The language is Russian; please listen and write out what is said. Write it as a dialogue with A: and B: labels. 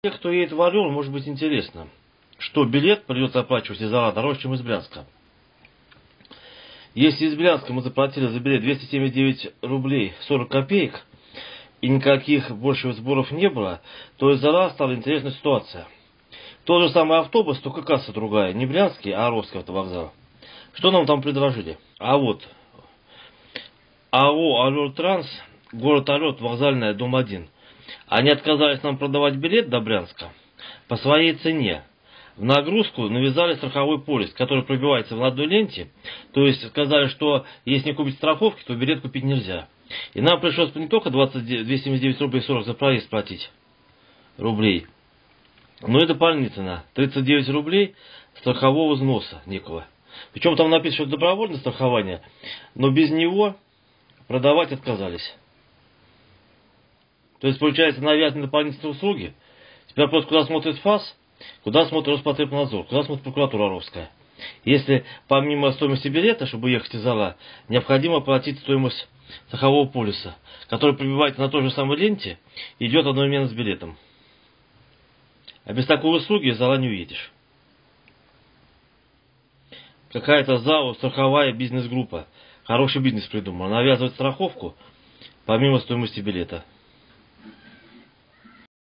A: Те, кто едет в Орел, может быть интересно, что билет придется оплачивать из Орла дороже, чем из Брянска. Если из Брянска мы заплатили за билет 279 рублей 40 копеек, и никаких больше сборов не было, то из Орла стала интересная ситуация. Тот же самый автобус, только касса другая, не Брянский, а Орловский автовокзал. Что нам там предложили? А вот, АО «Орел-Транс», город Орел, вокзальная, дом 1. Они отказались нам продавать билет до Брянска по своей цене. В нагрузку навязали страховой полис, который пробивается в одной ленте. То есть сказали, что если не купить страховки, то билет купить нельзя. И нам пришлось не только 279 рублей 40 за проезд платить рублей, но и дополнительно 39 рублей страхового взноса некого. Причем там написано, что это добровольное страхование, но без него продавать отказались. То есть, получается, навязаны дополнительные услуги. Теперь просто куда смотрит ФАС, куда смотрит Роспотребнадзор, куда смотрит прокуратура Орловская. Если помимо стоимости билета, чтобы ехать из Орла, необходимо платить стоимость страхового полиса, который прибивается на той же самой ленте и идет одновременно с билетом. А без такой услуги из Орла не уедешь. Какая-то ЗАО, страховая бизнес-группа, хороший бизнес придумал, навязывает страховку помимо стоимости билета.